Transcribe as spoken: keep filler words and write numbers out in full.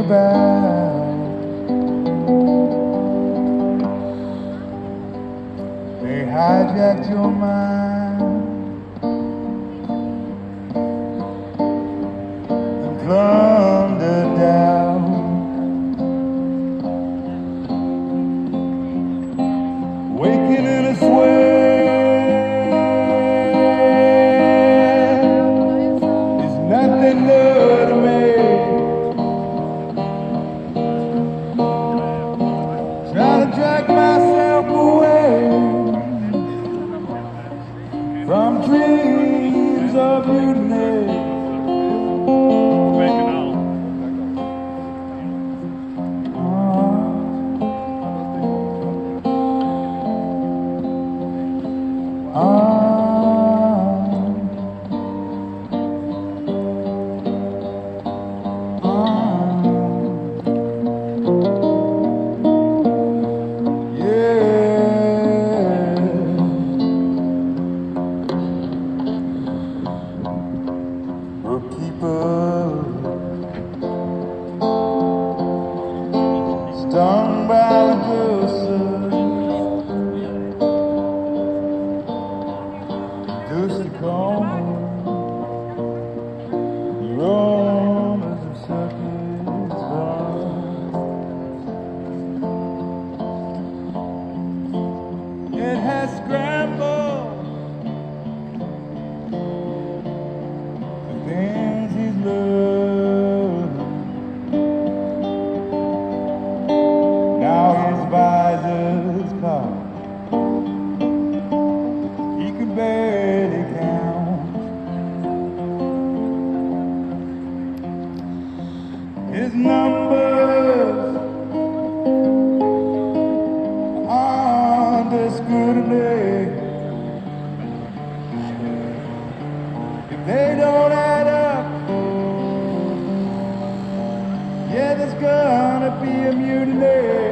back. They hijacked your mind and plundered down. Waking in a sweat is nothing new to me. Trying to drag myself away from dreams of mutiny. Stung by the goose, deuce to come. Rome is a circus run. It has scrambled the things he's learned. Now his visor's caught, he can barely count. His numbers are under scrutiny. If they don't add up, yeah, there's gonna be a mutiny.